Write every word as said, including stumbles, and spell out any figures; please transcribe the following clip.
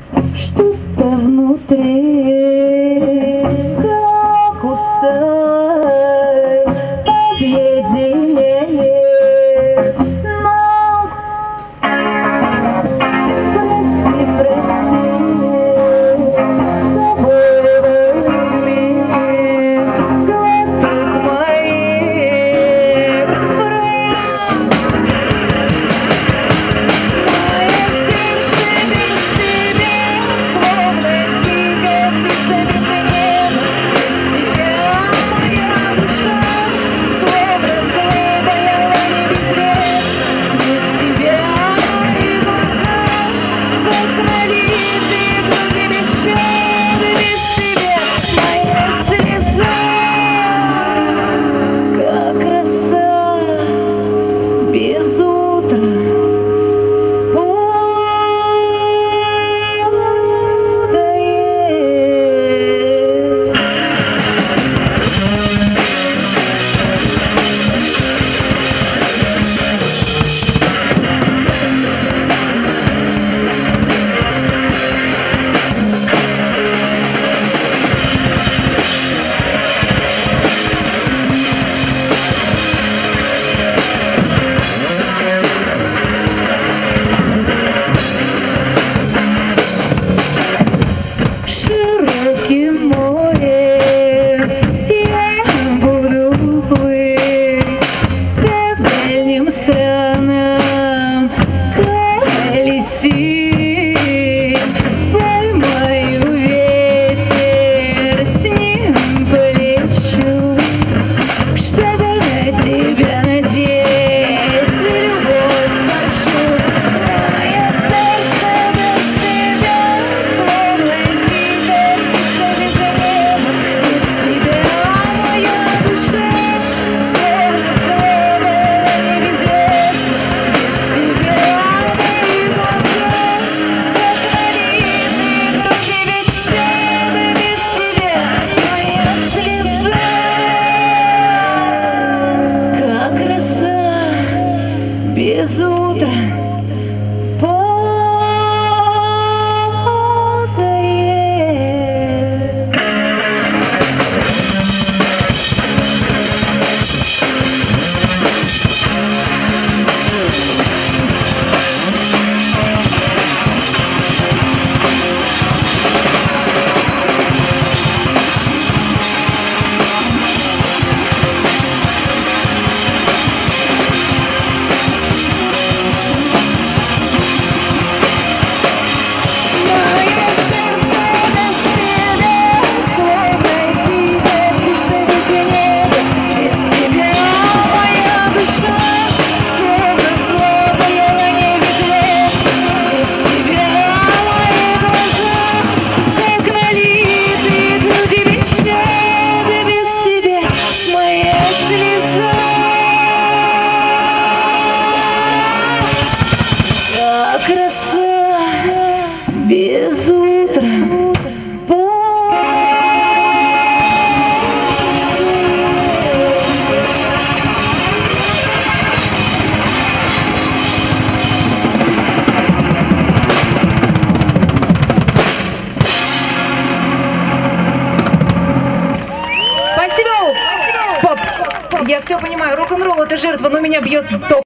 Что-то внутри, как усталь, объединяет нас. Прости, прости, с собой возьми глоток моих брызг. Мое сердце без тебя, словно дикая птица без неба. Без тебя моя душа, словно слабая лань без вес. Без тебя мои глаза, как налитые груди без щады. Без тебя моя слеза, как роса без утра. Широким морем я буду плыть по дальним странам, колесить. Поймаю ветер, с ним полечу, чтобы на тебя надеть любовь нашу. Мое сердце без тебя, словно дикая птица без неба. Без тебя моя душа, словно слабая лань без вес. Без тебя мои глаза, как налитые груди без щады. Без тебя моя слеза, как роса без утра падает. Без утра Спасибо! Поп! Я все понимаю, рок-н-ролл это жертва, но меня бьет ток.